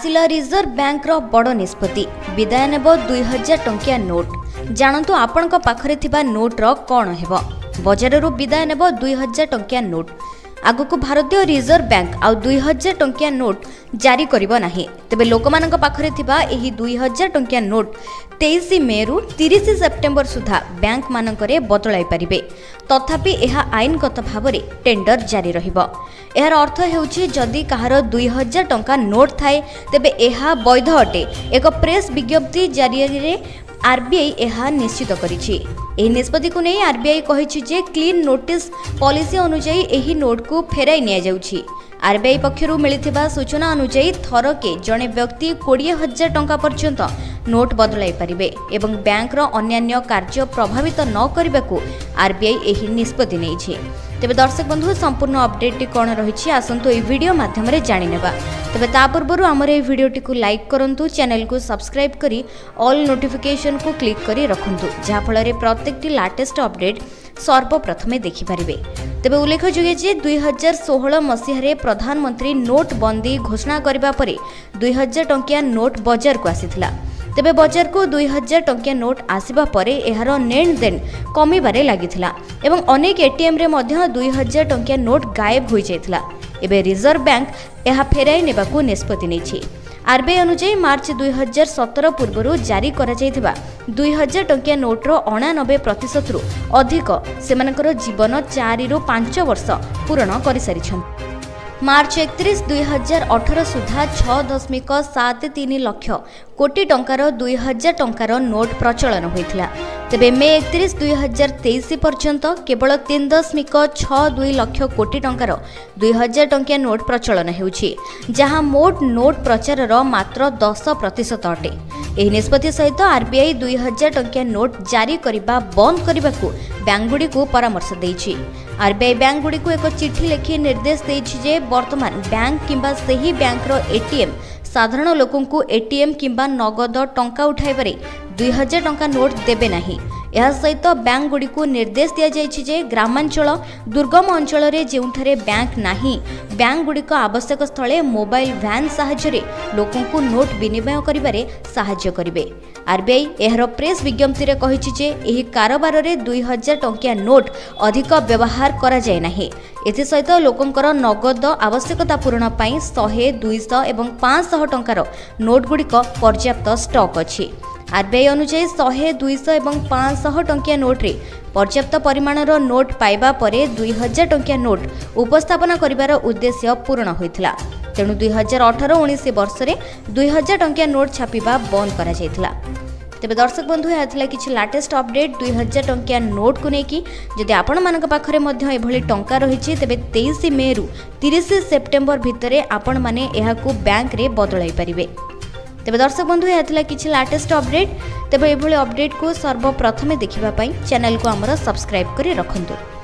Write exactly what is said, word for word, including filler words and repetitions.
आसिला reserve bank रो बड़ निष्पत्ति विदाय नेब दुई हजार टंकिया नोट। जानतु आपणक पाखरे थिबा नोट रो कौन हेबो। बजाररू विदाय नेब दुई हजार टंकिया नोट। आगको भारतीय रिजर्व बैंक आउ दुई हजार टंकिया नोट जारी करिबो नाही। तेबे लोकमानक पाखरे थिबा एही दुई हजार टंकिया नोट तेईस मे रु तीस सेप्टेम्बर सुधा बैंक मानकरे बदलाई पारिबे। तथापि यह आईनगत भावरे टेंडर जारी रहिबो। एहार अर्थ हेउछि जदि कहार दुई हजार टंका नोट थाए तेबे एहा वैध अटे। एक प्रेस विज्ञप्ति जारी रे आरबीआई यह निश्चित करिछि। एही निष्पत्ति को नहीं आरबीआई कहिछि जे क्लीन नोटिस पॉलिसी अनुसार एही नोट को फेराई निया जाउछि। आरबीआई पक्षरु मिलिथिबा सूचना अनुसार थरके जणे व्यक्ति बीस हजार टंका पर्यंत नोट बदलाई पारिबे एवं बैंक रो अन्यान्य कार्य प्रभावित न करबाकू आरबीआई एही निष्पत्ति नेछि। तेबे दर्शक बंधु संपूर्ण अपडेट टी कोन रहिछि आसंतु ए वीडियो माध्यम रे जानि नेबा। तेबे ता पूर्वरु हमर ए वीडियो टी को लाइक करंतु, चैनल को सब्सक्राइब करी ऑल नोटिफिकेशन को क्लिक करी रखंतु, जहा फल रे प्रत्येक टी लेटेस्ट अपडेट सर्वप्रथमे देखि पारिबे। तेबे उल्लेखयोग्य जे दुई हजार सोलह मसीह प्रधानमंत्री नोट बंदी घोषणा करबा परे दुई हजार टंकिया नोट बजार को आसीथिला। तेबे बजार को दुई हजार टंकिया नोट आसिबा परे एहार नेण देण कमिबारे लागिथिला एवं अनेक एटीएम रे मध्य दुई हजार टंकिया नोट गायब होई जायथिला। एबे रिजर्व बैंक एहा फेराई नेबाकू निष्पत्ति नेछि। आरबीआई अनुसार मार्च दुई हजार सतर पूर्व जारी करा जायथिबा दुई हजार टंकिया नोट रो अणानबे प्रतिशत रु अधिक सेमानकर जीवन चारि रु पांच वर्ष पूर्ण करि सारिछन। मार्च एकतीस दुई हजार अठर सुधा छह दशमिक सात तीन लक्ष कोटी टंकार दुई हजार टंकार नोट प्रचलन होइथिला। तेबे मे एकतीस दुई हजार तेईस पर्यंत केवल तीन दशमिक छह दुई लक्ष कोटी टंकार दुई हजार टंकिया नोट प्रचलन हेउछि, जहां मोट नोट प्रचार मात्र दस प्रतिशत अटे। एही निष्पत्ति सहित आरबीआई दुई हजार टंकिया नोट जारी करिबा बंद करिबाकू बैंकगुडी को परामर्श देइछि। आरबीआई बैंकगुडी को एक चिठी लिखि निर्देश देइछि जे वर्तमान बैंक किंबा सही बैंक रो एटीएम साधारण लोकन को एटीएम किंबा नगद टंका उठाइबारे दुई हजार टंका नोट देबे नाही। यह सहित बैंक गुडी को निर्देश दिया जायछि जे ग्रामांचल दुर्गम अंचल रे जेउठारे बैंक नाही, बैंक गुडी को आवश्यक स्थले मोबाइल वैन सहाय्य लोकन को नोट विनिमय करिबारे सहाय्य करिवे। आरबीआई एहर प्रेस विज्ञप्ति रे कहिछि जे एही कारोबार रे दुई हजार टंकिया नोट अधिक व्यवहार करा जाय नाही। एथि सहित लोकंकर नगद आवश्यकता पूरण पाई सौ, दुई सौ एवं पाँच सौ टंकार नोट गुडिक पर्याप्त स्टॉक अछि। आरबीआई अनुसार सौ, दुई सौ एवं पाँच सौ टंकिया नोट रे पर्याप्त परिमाणर नोट पाइबा परे दुई हजार टंकिया नोट उपस्थापना करिबार उद्देश्य पूर्ण होइथिला। तेणु दुई हजार अठर उन्नीस वर्ष रे दुई हजार टंकिया नोट छापिबा बंद करा जायथिला। तेबे दर्शक बंधु यह थिला किछि लेटेस्ट अपडेट दुई हजार टंकिया नोट को नेकी। जदि आपण मानक पाखरे मध्य एभली टंका रहिछि तेबे तेईस मे रु तीस सेप्टेम्बर भितरे आपण माने एहाकू बैंक रे बदलाई पारिबे। तेबे दर्शक बंधु यह थिला किछि लेटेस्ट अपडेट। तेबे एभली अपडेट को सर्वप्रथमे देखिबा पई चैनल को हमर सब्सक्राइब करी रखंतु।